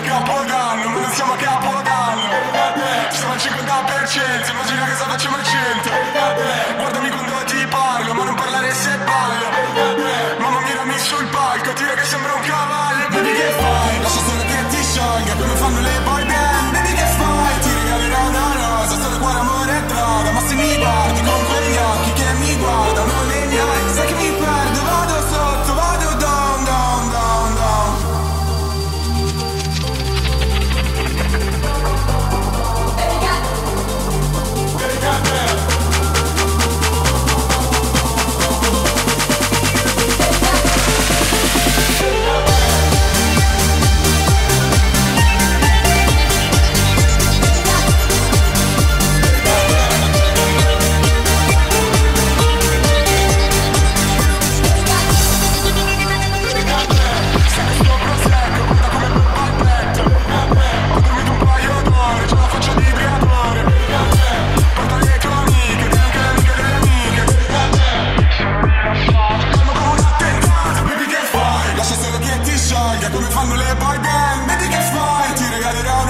Capodanno, ma non siamo a Capodanno. Siamo al 50%, immagina cosa facciamo al 100. Guardami quando ti parlo, ma non parlare se ballo. Mamma mirami sul palco, tira che sembra un cavallo. Baby che fai? Lascia solo che ti sciolga, come fanno le boy band. Baby che fai? Ti regalerò una rosa, solo cuore, amore e droga. Ma se mi guardi con quegli occhi che mi guardano negli occhi, sai che mi perdo, vado sotto, vado down, down, down, down. Come fanno le boy band, baby che fai? Ti regalerò